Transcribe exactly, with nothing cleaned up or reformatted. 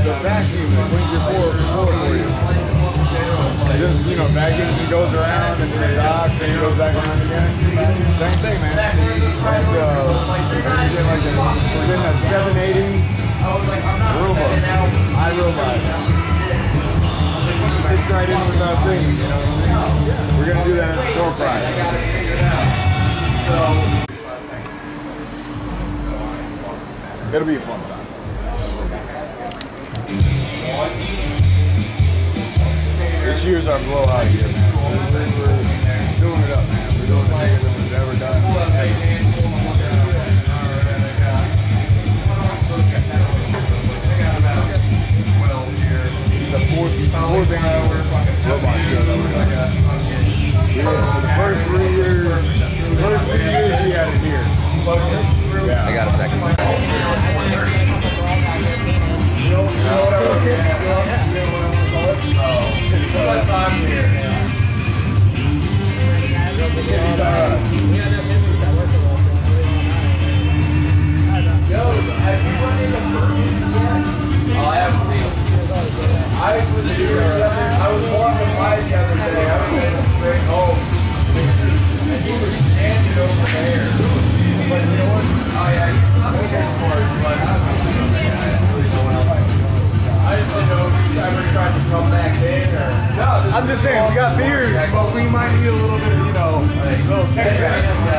the vacuum that cleans your floor, floor for you. Just, you know, vacuums and goes around and then it docks and it goes back around again. Same thing, man. That's, uh, you get like a, within a seven eighty Roomba, iRobot. Fits right in with our thing, you know what I mean? We're going to do that at store price. It'll be a fun time. This year's our blowout year, man. We're, we're, we're doing it up, man. We're doing it bigger than we've ever done. It's the fourth, fourth annual robot show that we're doing. We did it for the first three years. The first three years we had it here. Yeah. I got a second. I was here, I was walking by the other day, I was in a straight home, and he was standing over there. But you know what? Oh yeah, he's not looking for it, but I don't really know what I'm like. I just didn't know if he's ever tried to come back in or... No, I'm just saying, we got beers, but we might need a little bit of, you know, a little kickback.